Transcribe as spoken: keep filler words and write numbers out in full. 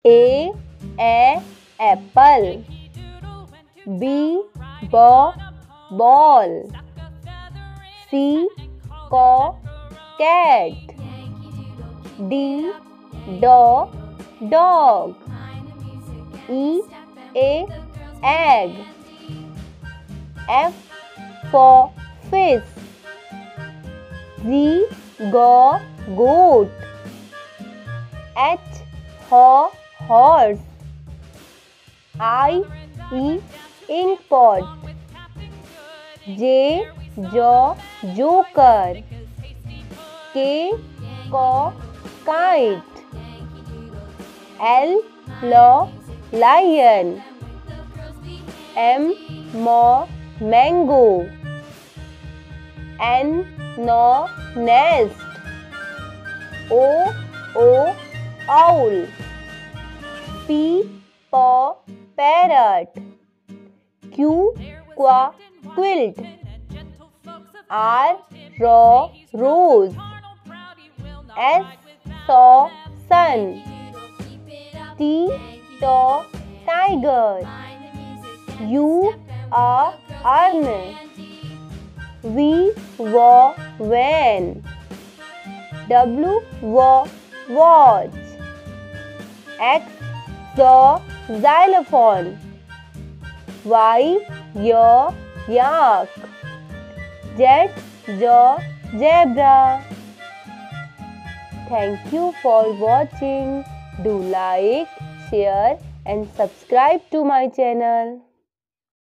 A, a apple. B, b ball. C, co cat. D, do dog. E, a egg. F for fish. G, go goat. H, ho horse. I, e ink pot. J, jo joker. K, ko kite. L, lo lion. M, mo mango. N, no nest. O, o owl. P, paw parrot. Q, qua quilt. R, raw rose. S, saw sun. T, taw tiger. U, a urn. V, wa van. W, wa watch. X, saw xylophone. Y, yaw yak. Z, jaw zebra. Thank you for watching. Do like, share and subscribe to my channel.